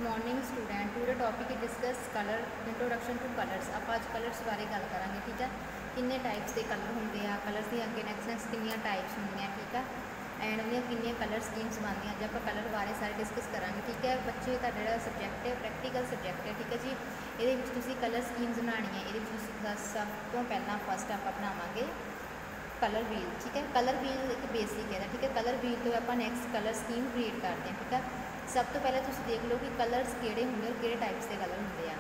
Morning student to the topic discuss colour introduction to colours. आप अज colours बारे गल करांगे, ठीक है। किन्ने टाइप्स के कलर होंगे आ, कलर्स दी अगे नैक्सट किन्नियां टाइप्स होंगे, ठीक है। एंड उन्हें किन्नियां कलर स्कीम्स बनदियां, अज आप कलर बारे सारे डिस्कस करांगे, ठीक है। बच्चे का जिहड़ा सब्जैक्ट है प्रैक्टिकल सब्जैक्ट है, ठीक है जी। ये कलर स्कीम्स बनानी है, ये सब तो पहला फस्ट आप बनावांगे कलर व्हील, ठीक है। कलर व्हील एक बेसिक है, ठीक है। कलर व्हील तो आप नैक्सट कलर स्कीम क्रिएट करते हैं, ठीक है। सब तो पहले तुम देख लो कि कलर्स किहड़े होंगे और किहड़े टाइप्स के कलर होंगे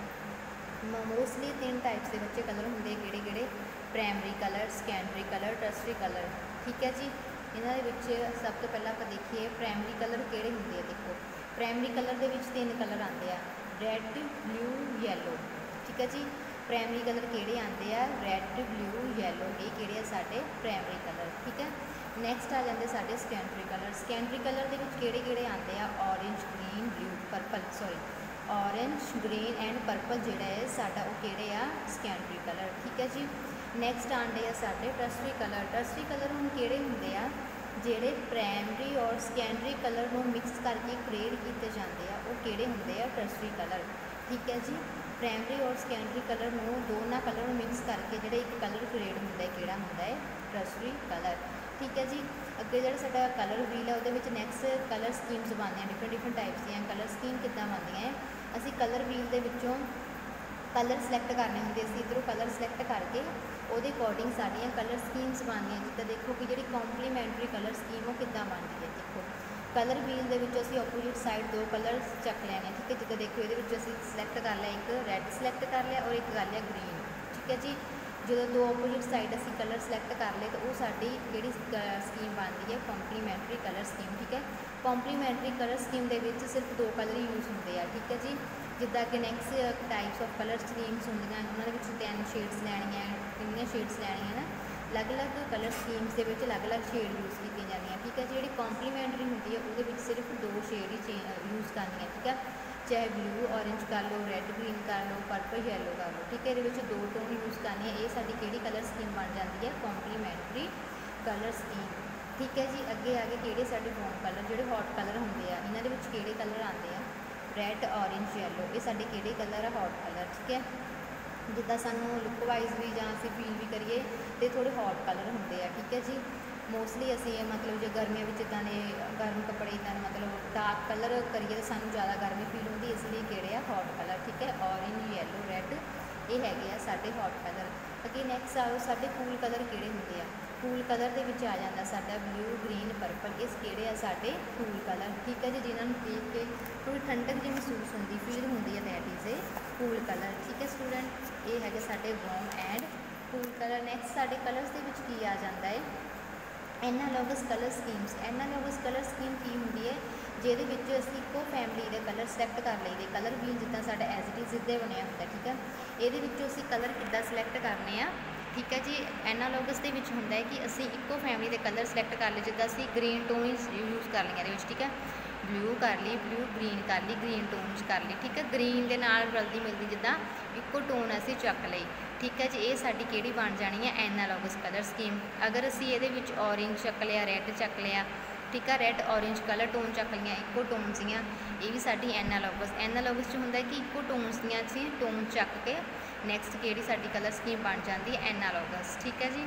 आ। मोस्टली 3 टाइप्स के बच्चे कलर होंगे, किहड़े primary colour, secondary colour, tertiary colour, ठीक है जी। इन्हां दे विच सब तो पहले आप देखिए प्राइमरी कलर किहड़े होंगे। देखो प्राइमरी कलर दे विच 3 कलर आते हैं, रैड, ब्लू, येलो, ठीक है जी। प्राइमरी कलर किहड़े आते हैं, रैड, ब्लू, येलो, ये किहड़े आ साडे प्राइमरी कलर, ठीक है। नैक्सट आ जाते साडे सैकेंडरी कलर। सैकेंडरी कलर दे विच किहड़े आते हैं, orange, green, blue, purple, sorry orange, green and purple जिहड़ा है साडा वो किहड़े आ सैकेंडरी कलर, ठीक है जी। नैक्सट आते हैं साडे टर्सरी कलर। टर्सरी कलर हुण किहड़े हुंदे आ, जिहड़े प्राइमरी और सैकेंडरी कलर नूं मिक्स करके क्रिएट किए जाते हैं, वो किहड़े हुंदे आ टर्सरी कलर, ठीक है जी। प्राइमरी और सैकेंडरी कलर नूं दोनों कलर नूं मिक्स करके जिहड़ा एक कलर क्रिएट हुंदा है, किहड़ा हुंदा है टर्सरी कलर, ठीक है जी। अगे जो साडा कलर व्हील है वो नैक्सट कलर स्कीम्स बनदियां, डिफरेंट टाइप्स दी कलर स्कीम किद्दां बनदियां है। असीं कलर व्हील दे विचों कलर सिलेक्ट करने होंगे, असीं इधरों कलर सिलेक्ट करके ਉਹਦੇ अकॉर्डिंग साड़ियाँ कलर स्कीम्स बनदियां। जिद्दां देखो कि जिहड़ी कॉम्पलीमेंटरी कलर स्कीम वो किद्दां बनदी है। देखो कलर व्हील दे विच असीं ऑपोजिट साइड 2 कलर चक लैने, ठीक है। जिद्दां देखो ये असीं सिलेक्ट कर लिया, एक रैड सिलेक्ट कर लिया और एक कर लिया ग्रीन, ठीक है जी। जो 2 ऑपोजिट साइड असीं कलर सिलेक्ट कर ले तो वो साडी जिहड़ी स्कीम बनती है कॉम्पलीमेंटरी कलर स्कीम, ठीक है। कॉम्पलीमेंटरी कलर स्कीम दे विच सिर्फ 2 कलर ही यूज़ होंगे आ, ठीक है जी। जिद्दां कि next types of colour schemes होंदियां, उन्हां दे विच 10 शेड्स लैणियां, कितनी शेड्स लैणियां ना, अलग अलग कलर स्कीम्स के अलग अलग शेड यूज़ की जाती, ठीक है। जी कॉम्पलीमेंटरी होंगी है वो सिर्फ 2 शेड ही यूज़ करनी है, ठीक है। चाहे ब्लू ऑरेंज कर लो, रैड ग्रीन कर लो, परपल येलो कर लो, ठीक है। ये 2 टोन यूज़ करनी है, ये साडी किहड़ी कलर स्कीम बन जाती है कॉम्पलीमेंटरी कलर स्कीम, ठीक है जी। अगे आगे किहड़े साडे होम कलर जिहड़े हॉट कलर होंगे आ, इन्हां दे विच किहड़े कलर आते हैं, रैड, ऑरेंज, येलो, ये साडे किहड़े कलर है हॉट कलर, ठीक है। जिद्दां सानूं लुक वाइज भी जां असीं फील भी करिए तो थोड़े हॉट कलर होंगे आ, ठीक है जी। मोस्टली असीं मतलब जो गर्मियों में इदां दे गर्म कपड़े इदां मतलब डार्क कलर करिए तो सानूं ज़्यादा गर्मी फील होंदी, इसलिए किहड़े आ हॉट कलर, ठीक है। ऑरेंज, येलो, रैड ये हैगे आ साडे हॉट कलर। अगे नैक्सट आओ साडे कूल कलर किहड़े हुंदे आ। कूल कलर दे विच आ जांदा साडा ब्लू, ग्रीन, परपल, इस किहड़े आ साडे कूल कलर, ठीक है जी। जिन्हां नूं देख के थोड़ी ठंडक जी महसूस होंदी फील होंदी है, that is a cool colour, ठीक है स्टूडेंट। ये है साडे warm and cool colour. Next साडे कलर्स दे विच की आ जांदा है analogous colour schemes. Analogous colour scheme की होंदी है, जिहदे विच असीं इक्को फैमिली दे कलर सिलेक्ट कर लईदे। कलर व्हील जिद्दां साडा एज इट इज़ इद्दां बनिया हुंदा, ठीक है। इहदे विचों असीं कलर किद्दां सिलेक्ट करने आ, ठीक है जी। एनालॉगस दे विच हुंदा है कि असीं इक्को फैमिली दे कलर सिलेक्ट कर लए, जिद्दां असीं ग्रीन टोन यूज़ कर लईआं इहदे विच, ठीक है। ब्लू कर ली, ब्लू ग्रीन कर ली, ग्रीन टोन कर ली, ठीक है। ग्रीन के नाल रलदी मिलदी जिद्दां इक्को टोन असीं चक लई, ठीक है जी। ये साडी किहड़ी बन जानी है एनालॉगस कलर स्कीम। अगर असीं इहदे विच ऑरेंज चक लिया, रैड चक लिया, ठीक है, रैड ऑरेंज कलर टोन चक लिया, इक्को टोन सीगियां, ये भी साडी एनालॉगस। एनालॉगस च हुंदा कि इक्को टोन सीगियां असीं टोन चक के नैक्सट किहड़ी साडी कलर स्कीम बन जाती है एनालॉगस, ठीक है जी।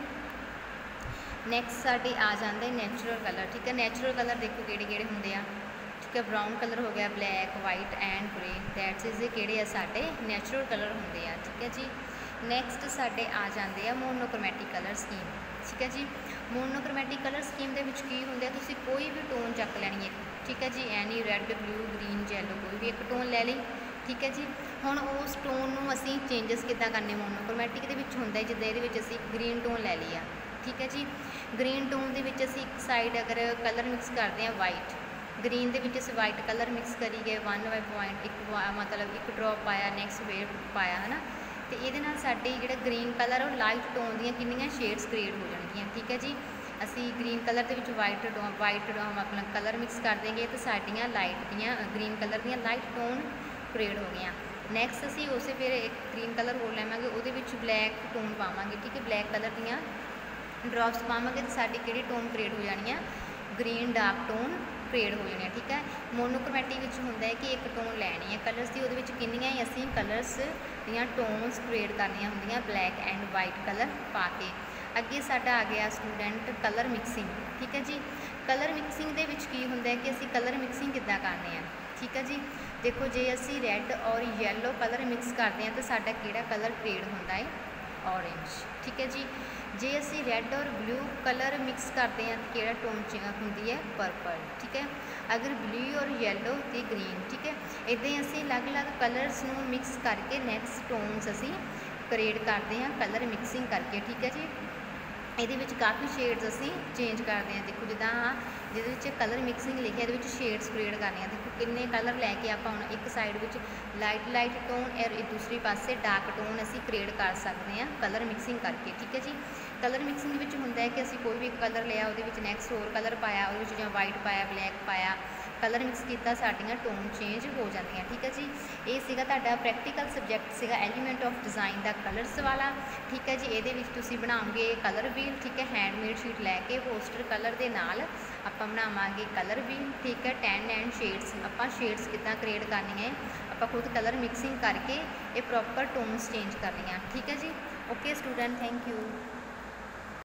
नैक्सट साडी आ जांदे नैचुरल कलर, ठीक है। नैचुरल कलर देखो किहड़े किहड़े हुंदे आ, ठीक है। ब्राउन कलर हो गया, black, white and grey, that's is किहड़े आ साडे नैचुरल कलर होंदे आ, ठीक है जी। नैक्सट साडे आ जांदे आ मोनोक्रोमैटिक कलर स्कीम, ठीक है जी। मोनोक्रोमैटिक कलर स्कीम दे विच की हुंदा, तुसीं कोई भी टोन चक लैनी है, ठीक है जी। Any red, blue, green, yellow कोई भी एक टोन लै लई, ठीक है जी। हुण उस टोन नूं असीं चेंजिस किद्दां करने, मोनोक्रोमैटिक दे विच हुंदा जिद्दां इहदे विच असीं ग्रीन टोन लै लिया, ठीक है जी। ग्रीन टोन दे विच असीं एक साइड अगर कलर मिक्स करते हैं वाइट, ग्रीन दे विच असीं वाइट कलर मिक्स करी गए, 1 पॉइंट एक मतलब एक ड्रॉप पाया, नैक्सट वेव पाया, है ना। तो ये साडी जिहड़ा ग्रीन कलर और लाइट टोन दियां कितनियां शेड्स क्रिएट हो जाएगियां, ठीक है जी। असी ग्रीन कलर के वाइट मतलब कलर मिक्स कर देंगे तो साडियां लाइट दियां ग्रीन कलर दियां लाइट टोन क्रिएट हो गई। नैक्सट असी उस फिर एक ग्रीन कलर होर लैवांगे, वो ब्लैक टोन पावांगे, ठीक है। ब्लैक कलर दियां ड्रॉप्स पावांगे तो साडी किहड़ी टोन क्रिएट हो जानी है, ग्रीन डार्क टोन ਕ੍ਰੀਏਟ ਹੋ ਜਾਣੇ, ਠੀਕ ਹੈ। ਮੋਨੋਕ੍ਰੋਮੈਟਿਕ ਵਿੱਚ ਹੁੰਦਾ ਹੈ ਕਿ ਇੱਕ ਟੋਨ ਲੈਣੀ ਹੈ ਕਲਰਸ ਦੀ, ਉਹਦੇ ਵਿੱਚ ਕਿੰਨੀਆਂ ਹੀ ਅਸੀਂ ਕਲਰਸ ਦੀਆਂ ਟੋਨਸ ਕ੍ਰੀਏਟ ਕਰਨੀਆਂ ਹੁੰਦੀਆਂ ਬਲੈਕ ਐਂਡ ਵਾਈਟ ਕਲਰ ਪਾ ਕੇ। ਅੱਗੇ ਸਾਡਾ ਆ ਗਿਆ ਸਟੂਡੈਂਟ ਕਲਰ ਮਿਕਸਿੰਗ, ਠੀਕ ਹੈ ਜੀ। ਕਲਰ ਮਿਕਸਿੰਗ ਦੇ ਵਿੱਚ ਕੀ ਹੁੰਦਾ ਹੈ ਕਿ ਅਸੀਂ ਕਲਰ ਮਿਕਸਿੰਗ ਕਿੱਦਾਂ ਕਰਨੀ ਆ, ਠੀਕ ਹੈ ਜੀ। ਦੇਖੋ ਜੇ ਅਸੀਂ ਰੈੱਡ ਔਰ ਯੈਲੋ ਕਲਰ ਮਿਕਸ ਕਰਦੇ ਹਾਂ ਤਾਂ ਸਾਡਾ ਕਿਹੜਾ ਕਲਰ ਕ੍ਰੀਏਟ ਹੁੰਦਾ ਹੈ, ਔਰੇਂਜ, ਠੀਕ ਹੈ ਜੀ। ਜੇ ਅਸੀਂ ਰੈੱਡ ਔਰ ਬਲੂ ਕਲਰ ਮਿਕਸ ਕਰਦੇ ਹਾਂ ਤਾਂ ਕਿਹੜਾ ਟੋਨ ਹੁੰਦੀ ਹੈ, ਪਰਪਲ, ਠੀਕ ਹੈ। ਅਗਰ ਬਲੂ ਔਰ ਯੈਲੋ ਅਤੇ ਗ੍ਰੀਨ, ਠੀਕ ਹੈ। ਇੱਦਾਂ ਹੀ ਅਸੀਂ ਅਲੱਗ-ਅਲੱਗ ਕਲਰਸ ਨੂੰ ਮਿਕਸ ਕਰਕੇ ਨੈਕਸਟ ਟੋਨਸ ਅਸੀਂ ਕ੍ਰੀਏਟ ਕਰਦੇ ਹਾਂ ਕਲਰ ਮਿਕਸਿੰਗ ਕਰਕੇ, ਠੀਕ ਹੈ ਜੀ। ਇਹਦੇ ਵਿੱਚ ਕਾਫੀ ਸ਼ੇਡਸ ਅਸੀਂ ਚੇਂਜ ਕਰਦੇ ਹਾਂ। ਦੇਖੋ ਜਿੱਦਾਂ ਜਿਹਦੇ ਵਿੱਚ ਕਲਰ ਮਿਕਸਿੰਗ ਲਿਖਿਆ, ਇਹਦੇ ਵਿੱਚ ਸ਼ੇਡਸ ਕ੍ਰੀਏਟ ਕਰਨੀਆਂ। ਦੇਖੋ ਕਿੰਨੇ ਕਲਰ ਲੈ ਕੇ ਆਪਾਂ ਹੁਣ ਇੱਕ ਸਾਈਡ ਵਿੱਚ ਲਾਈਟ ਟੋਨ ਔਰ ਦੂਸਰੀ ਪਾਸੇ ਡਾਰਕ ਟੋਨ ਅਸੀਂ ਕ੍ਰੀਏਟ ਕਰ ਸਕਦੇ ਹਾਂ ਕਲਰ ਮਿਕਸਿੰਗ ਕਰਕੇ, ਠੀਕ ਹੈ ਜੀ। ਕਲਰ ਮਿਕਸਿੰਗ ਦੇ ਵਿੱਚ ਹੁੰਦਾ ਹੈ ਕਿ ਅਸੀਂ ਕੋਈ ਵੀ ਇੱਕ ਕਲਰ ਲਿਆ, ਉਹਦੇ ਵਿੱਚ ਨੈਕਸਟ ਹੋਰ ਕਲਰ ਪਾਇਆ, ਉਹਦੇ ਵਿੱਚ ਜਾਂ ਵਾਈਟ ਪਾਇਆ, ਬਲੈਕ ਪਾਇਆ, ਕਲਰ ਮਿਕਸ ਕੀਤਾ, ਸਾਡੀਆਂ ਟੋਨ ਚੇਂਜ ਹੋ ਜਾਂਦੀਆਂ, ਠੀਕ ਹੈ ਜੀ। ਇਹ ਸੀਗਾ ਤੁਹਾਡਾ ਪ੍ਰੈਕਟੀਕਲ ਸਬਜੈਕਟ ਸੀਗਾ ਐਲੀਮੈਂਟ ਆਫ ਡਿਜ਼ਾਈਨ ਦਾ ਕਲਰਸ ਵਾਲਾ, ਠੀਕ ਹੈ ਜੀ। ਇਹਦੇ ਵਿੱਚ ਤੁਸੀਂ ਬਣਾਓਗੇ ਕਲਰ ਵੀਲ, ਠੀਕ ਹੈ। ਹੈਂਡਮੇਡ ਸ਼ੀਟ ਲੈ ਕੇ ਪੋਸਟਰ ਕਲਰ ਦੇ ਨਾਲ ਆਪਾਂ ਬਣਾਵਾਂਗੇ ਕਲਰ ਵੀਲ, ਠੀਕ ਹੈ। 10 ਐਂਡ ਸ਼ੇਡਸ, ਆਪਾਂ ਸ਼ੇਡਸ ਕਿੱਦਾਂ ਕ੍ਰੀਏਟ ਕਰਨੀਆਂ ਹੈ, ਆਪਾਂ ਖੁਦ ਕਲਰ ਮਿਕਸਿੰਗ ਕਰਕੇ ਇਹ ਪ੍ਰੋਪਰ ਟੋਨਸ ਚੇਂਜ ਕਰਨੀਆਂ, ਠੀਕ ਹੈ ਜੀ। Okay student, thank you.